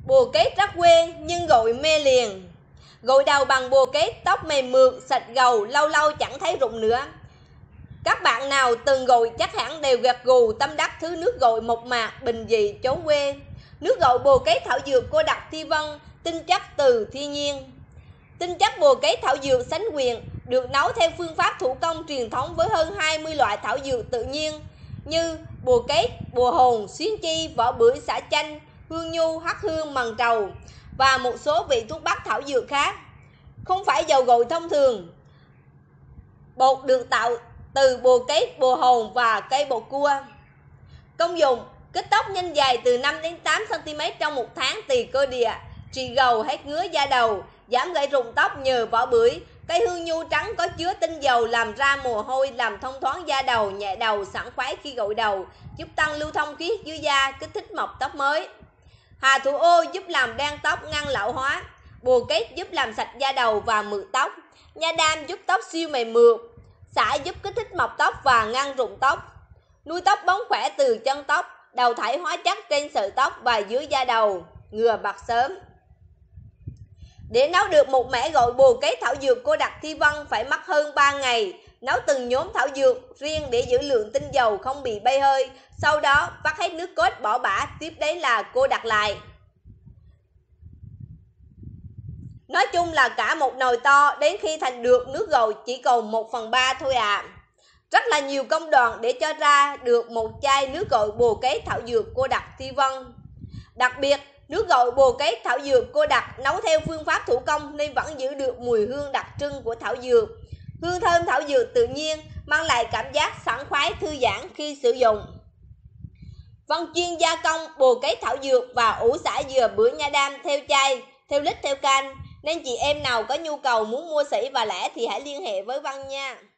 Bồ kết rất quê nhưng gội mê liền. Gội đầu bằng bồ kết, tóc mềm mượt, sạch gầu, lâu lâu chẳng thấy rụng nữa. Các bạn nào từng gội chắc hẳn đều gật gù tâm đắc thứ nước gội mộc mạc, bình dị, chốn quê. Nước gội bồ kết thảo dược cô đặc Thi Vân, tinh chất từ thiên nhiên. Tinh chất bồ kết thảo dược Sánh Quyền được nấu theo phương pháp thủ công truyền thống với hơn 20 loại thảo dược tự nhiên như bồ kết, bồ hồn, xuyến chi, vỏ bưởi, xả chanh, hương nhu, hắc hương, mần trầu và một số vị thuốc bắc thảo dược khác. Không phải dầu gội thông thường. Bột được tạo từ bồ kết, bồ hồn và cây bột cua. Công dụng: kết tóc nhanh dài từ 5 đến 8 cm trong một tháng tùy cơ địa, trị gầu hết ngứa da đầu, giảm gãy rụng tóc nhờ vỏ bưởi. Cây hương nhu trắng có chứa tinh dầu làm ra mồ hôi, làm thông thoáng da đầu, nhẹ đầu, sảng khoái khi gội đầu, giúp tăng lưu thông khí huyết dưới da, kích thích mọc tóc mới. Hà thủ ô giúp làm đen tóc, ngăn lão hóa. Bồ kết giúp làm sạch da đầu và mượt tóc. Nha đam giúp tóc siêu mềm mượt. Xả giúp kích thích mọc tóc và ngăn rụng tóc. Nuôi tóc bóng khỏe từ chân tóc, đào thải hóa chất trên sợi tóc và dưới da đầu, ngừa bạc sớm. Để nấu được một mẻ gội bồ kết thảo dược cô đặc Thi Vân phải mất hơn 3 ngày. Nấu từng nhóm thảo dược riêng để giữ lượng tinh dầu không bị bay hơi. Sau đó vắt hết nước cốt bỏ bã, tiếp đến là cô đặc lại. Nói chung là cả một nồi to, đến khi thành được nước gội chỉ còn 1/3 thôi ạ. Rất là nhiều công đoạn để cho ra được một chai nước gội bồ kết thảo dược cô đặc Thi Vân. Đặc biệt, nước gội bồ kết thảo dược cô đặc nấu theo phương pháp thủ công nên vẫn giữ được mùi hương đặc trưng của thảo dược. Hương thơm thảo dược tự nhiên mang lại cảm giác sảng khoái thư giãn khi sử dụng. Vân chuyên gia công bồ kết thảo dược và ủ xả dừa bưởi nha đam theo chai, theo lít, theo can. Nên chị em nào có nhu cầu muốn mua sỉ và lẻ thì hãy liên hệ với Vân nha.